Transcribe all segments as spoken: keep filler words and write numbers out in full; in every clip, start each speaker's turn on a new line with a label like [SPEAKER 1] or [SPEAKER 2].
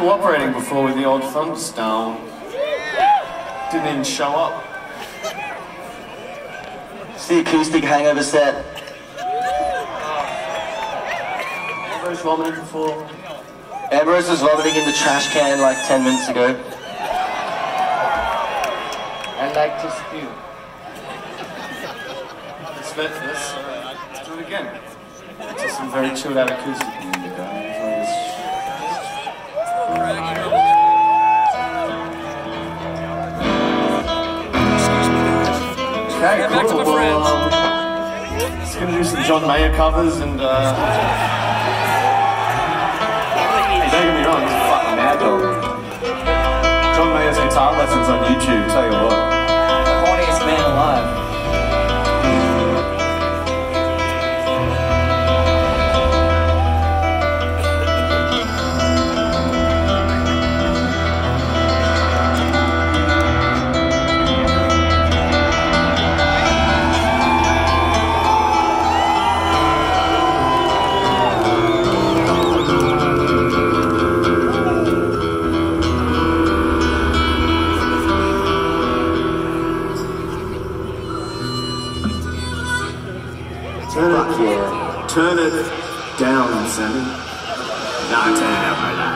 [SPEAKER 1] cooperating before with the old Thunderstone. Didn't even show up.
[SPEAKER 2] It's the acoustic hangover set.
[SPEAKER 1] Ambrose vomited before.
[SPEAKER 2] Ambrose was vomiting in the trash can like ten minutes ago.
[SPEAKER 1] I like to spew. It's meant for this, so let's do it again. It's some very chilled out acoustic music, guys. Okay, cool. Back to my friends. Well, um, just gonna do some John Mayer covers and uh hey, don't get me wrong, he's a fucking mad dog. John Mayer's guitar lessons on YouTube, tell you what.
[SPEAKER 2] The horniest man alive.
[SPEAKER 1] Fuck yeah. Turn it down, Sammy. No, turn it up, brother.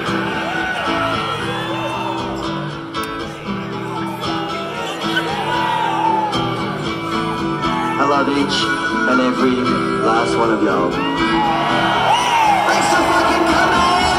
[SPEAKER 2] I love each and every last one of y'all. Thanks for fucking coming!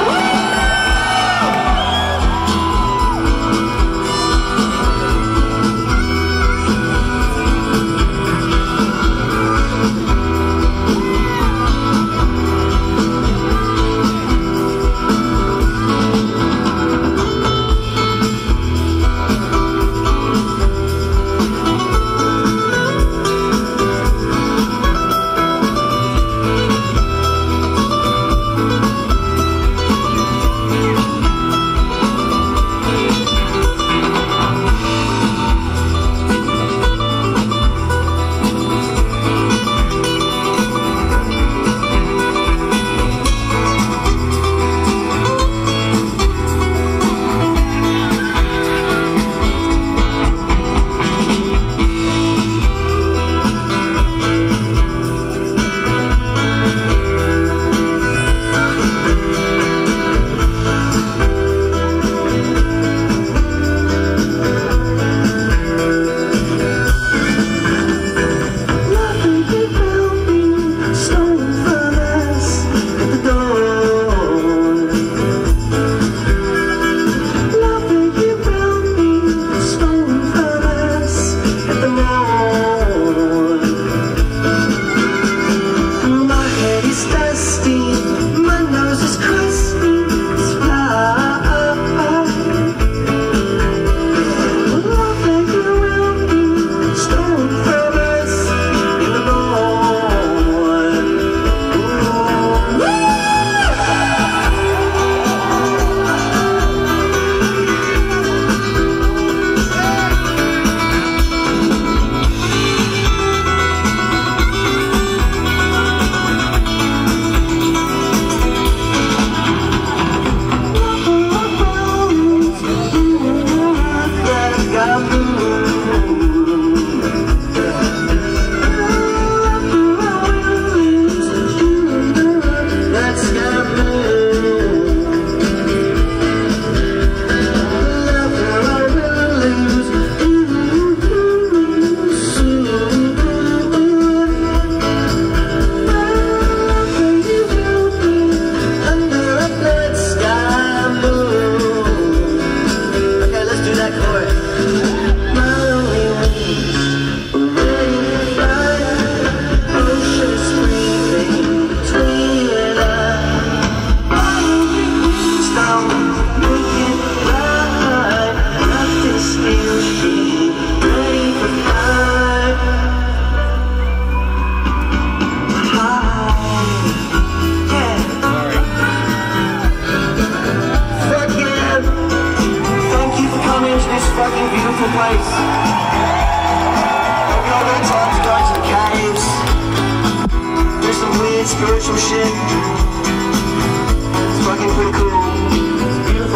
[SPEAKER 2] Place. Hope y'all got time to go to the caves, do some weird spiritual shit. It's fucking pretty cool. It's beautiful.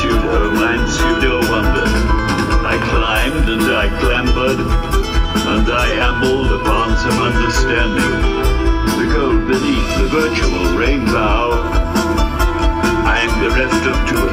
[SPEAKER 3] pseudo and pseudo-wondered. I climbed and I clambered, and I ambled upon some understanding. The gold beneath the virtual rainbow, and the rest of two